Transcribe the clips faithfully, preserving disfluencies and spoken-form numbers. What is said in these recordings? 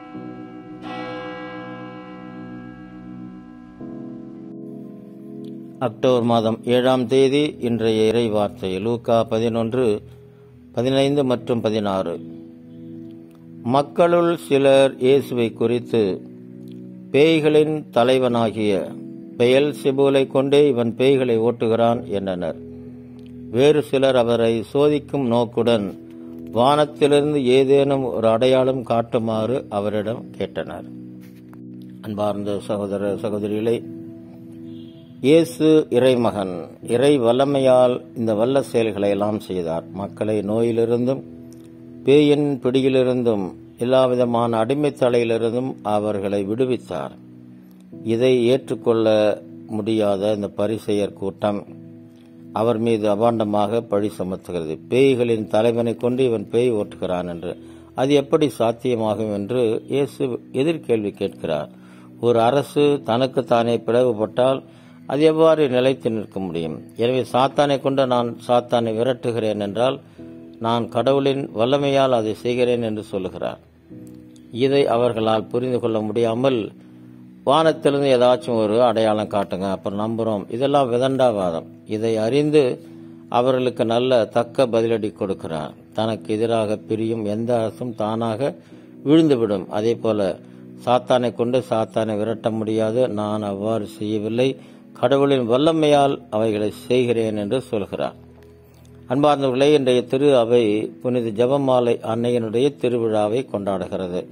October மாதம் ஏழாம் தேதி இன்றைய இறை வார்த்தை லூக்கா பதினொன்று பதினைந்து மற்றும் பதினாறு. மக்களுள் சிலர் இயேசுவை குறித்து, பேய்களின் தலைவனாகிய பெயல்செபூலை கொண்டே இவன் பேய்களை ஓட்டுகிறான் என்றனர். வேறு சிலர் அவரை சோதிக்கும் நோக்குடன் வானத்திலிருந்து ஏதேனும் ஒரு அடையாளம் காட்டுமாறு அவரிடம் கேட்டனர். அன்பார்ந்த சகோதர சகோதரிகளே, இயேசு இறைமகன், இறை வல்லமையால் இந்த வல்ல செயல்களை எல்லாம் செய்தார். மக்களை நோயிலிருந்தும் பேயின் பிடியிலிருந்தும் எல்லாவிதமான அடிமைத்தலையிலிருந்தும் அவர்களை விடுவித்தார். இதை ஏற்றுக்கொள்ள முடியாத இந்த பரிசேயர் கூட்டம் அவர் மீது அபாண்டமாக பழி சுமத்துகிறது. பேய்களின் தலைவனை கொண்டு இவன் பேய் ஓட்டுகிறான் என்று. அது எப்படி சாத்தியமாகும் என்று இயேசு எதிர்கேள்வி கேட்கிறார். ஒரு அரசு தனக்கு தானே பிளவுபட்டால் அது எவ்வாறு நிலைத்து நிற்க முடியும்? எனவே சாத்தானை கொண்டு நான் சாத்தானை விரட்டுகிறேன் என்றால் நான் கடவுளின் வல்லமையால் அதை செய்கிறேன் என்று சொல்லுகிறார். இதை அவர்களால் புரிந்து கொள்ள முடியாமல், வானத்திலிருந்து ஏதாச்சும் ஒரு அடையாளம் காட்டுங்க அப்புறம் நம்புறோம், இதெல்லாம் விதண்டாவாதம். இதை அறிந்து அவர்களுக்கு நல்ல தக்க பதிலடி கொடுக்கிறார். தனக்கு எதிராக பிரியும் எந்த அரசும் தானாக விழுந்துவிடும். அதே போல சாத்தானை கொண்டு சாத்தானை விரட்ட முடியாது. நான் அவ்வாறு செய்யவில்லை, கடவுளின் வல்லமையால் அவைகளை செய்கிறேன் என்று சொல்கிறார். அன்பார்ந்தவர்களே, இன்றைய திரு அவை புனித ஜெபமாலை அன்னையினுடைய திருவிழாவை கொண்டாடுகிறது.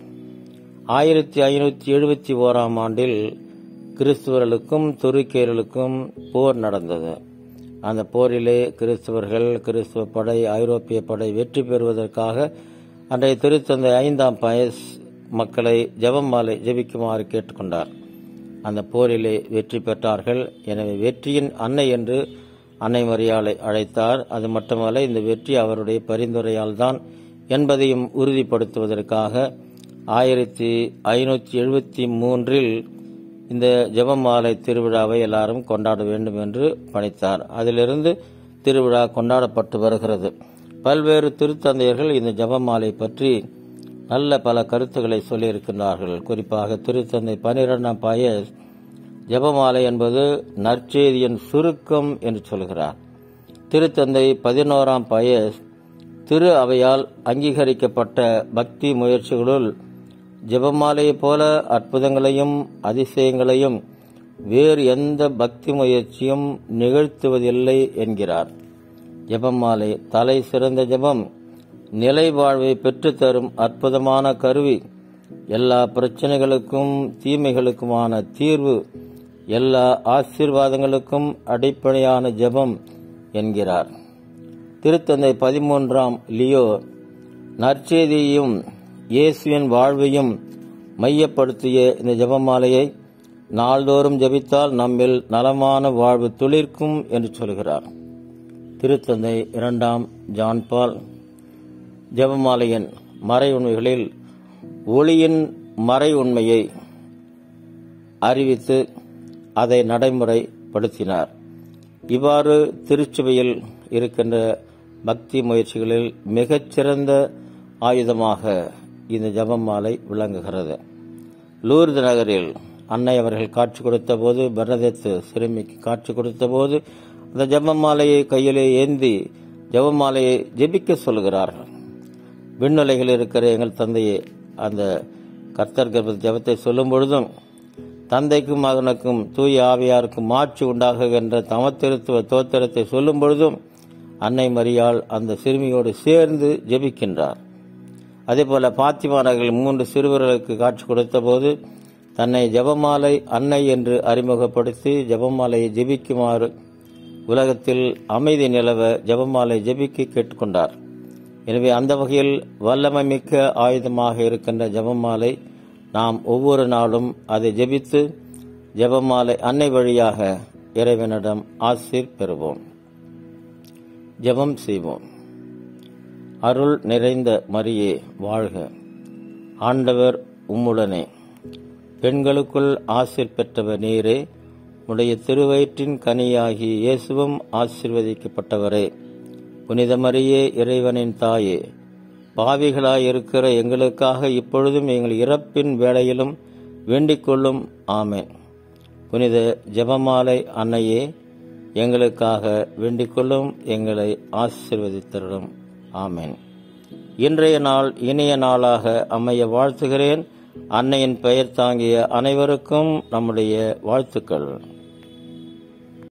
ஆயிரத்தி ஐநூற்றி எழுபத்தி ஓராம் ஆண்டில் கிறிஸ்துவர்களுக்கும் துருக்கியர்களுக்கும் போர் நடந்தது. அந்த போரிலே கிறிஸ்தவர்கள், கிறிஸ்துவ படை, ஐரோப்பிய படை வெற்றி பெறுவதற்காக அன்றைய திருத்தந்தை ஐந்தாம் பயஸ் மக்களை ஜெபமாலை ஜெபிக்குமாறு கேட்டுக்கொண்டார். அந்த போரிலே வெற்றி பெற்றார்கள். எனவே வெற்றியின் அன்னை என்று அன்னை மரியாளை அழைத்தார். அது மட்டுமல்ல, இந்த வெற்றி அவருடைய பரிந்துரையால் தான் என்பதையும் உறுதிப்படுத்துவதற்காக ஆயிரத்தி ஐநூற்றி எழுபத்தி மூன்றில் இந்த ஜெபமாலை திருவிழாவை எல்லாரும் கொண்டாட வேண்டும் என்று பணித்தார். அதிலிருந்து திருவிழா கொண்டாடப்பட்டு வருகிறது. பல்வேறு திருத்தந்தையர்கள் இந்த ஜெபமாலை பற்றி நல்ல பல கருத்துக்களை சொல்லியிருக்கிறார்கள். குறிப்பாக திருத்தந்தை பனிரெண்டாம் பயஸ் ஜெபமாலை என்பது நற்செய்தியின் சுருக்கம் என்று சொல்கிறார். திருத்தந்தை பதினோராம் பயஸ் திரு அவையால் அங்கீகரிக்கப்பட்ட பக்தி முயற்சிகளுள் ஜெபமாலையைப் போல அற்புதங்களையும் அதிசயங்களையும் வேறு எந்த பக்தி முயற்சியும் நிகழ்த்துவதில்லை என்கிறார். ஜெபமாலை தலை சிறந்த ஜெபம், நிலை வாழ்வை பெற்றுத்தரும் அற்புதமான கருவி, எல்லா பிரச்சனைகளுக்கும் தீமைகளுக்குமான தீர்வு, எல்லா ஆசீர்வாதங்களுக்கும் அடிப்படையான ஜெபம் என்கிறார். திருத்தந்தை பதிமூன்றாம் லியோ நற்செய்தியையும் இயேசுவின் வாழ்வையும் மையப்படுத்திய இந்த ஜெபமாலையை நாள்தோறும் ஜெபித்தால் நம்மில் நலமான வாழ்வு துளிர்க்கும் என்று சொல்கிறார். திருத்தந்தை இரண்டாம் ஜான் பால் ஜெபமாலையின் மறை உண்மைகளில் ஒளியின் மறை உண்மையை அறிவித்து அதை நடைமுறைப்படுத்தினார். இவ்வாறு திருச்சபையில் இருக்கின்ற பக்தி முயற்சிகளில் மிகச்சிறந்த ஆயுதமாக இந்த ஜெபமாலை விளங்குகிறது. லூர்து நகரில் அன்னை அவர்கள் காட்சி கொடுத்த போது, பெர்னதெத்து சிறுமிக்கு காட்சி கொடுத்த போது அந்த ஜெபமாலையை கையிலே ஏந்தி ஜெபமாலையை ஜெபிக்க சொல்கிறார்கள். விண்ணுலைகள் இருக்கிற எங்கள் தந்தையே, அந்த கர்த்தர் கர்ப்ப ஜெபத்தை சொல்லும் பொழுதும் தந்தைக்கும் மகனுக்கும் தூய ஆவியாருக்கும் மாட்சி உண்டாகுகின்ற தமத்திருத்துவ தோத்திரத்தை சொல்லும் பொழுதும் அன்னை மரியாள் அந்த சிறுமியோடு சேர்ந்து ஜெபிக்கின்றார். அதேபோல பாத்திமா நகரில் மூன்று சிறுவர்களுக்கு காட்சி கொடுத்த போது தன்னை ஜெபமாலை அன்னை என்று அறிமுகப்படுத்தி ஜெபமாலையை ஜெபிக்குமாறு உலகத்தில் அமைதி நிலவ ஜெபமாலை ஜெபிக்க கேட்டுக்கொண்டார். எனவே அந்த வகையில் வல்லமை மிக்க ஆயுதமாக இருக்கின்ற ஜெபமாலை நாம் ஒவ்வொரு நாளும் அதை ஜெபித்து ஜெபமாலை அன்னை வழியாக இறைவனிடம் ஆசீர் பெறுவோம். ஜெபம் செய்வோம். அருள் நிறைந்த மரியே வாழ்க, ஆண்டவர் உம்முடனே, பெண்களுக்குள் ஆசீர் பெற்றவர் நீரே, உடைய திருவயிற்றின் கனியாகி இயேசுவும் ஆசீர்வதிக்கப்பட்டவரே. புனித மரியே, இறைவனின் தாயே, பாவிகளாயிருக்கிற எங்களுக்காக இப்பொழுதும் எங்கள் இறப்பின் வேளையிலும் வேண்டிக் கொள்ளும். ஆமென். புனித ஜெபமாலை அன்னையே, எங்களுக்காக வேண்டிக் கொள்ளும், எங்களை ஆசீர்வதித்தருளும். ஆமென். இன்றைய நாள் இனிய நாளாக அமைய வாழ்த்துகிறேன். அன்னையின் பெயர் தாங்கிய அனைவருக்கும் நம்முடைய வாழ்த்துக்கள்.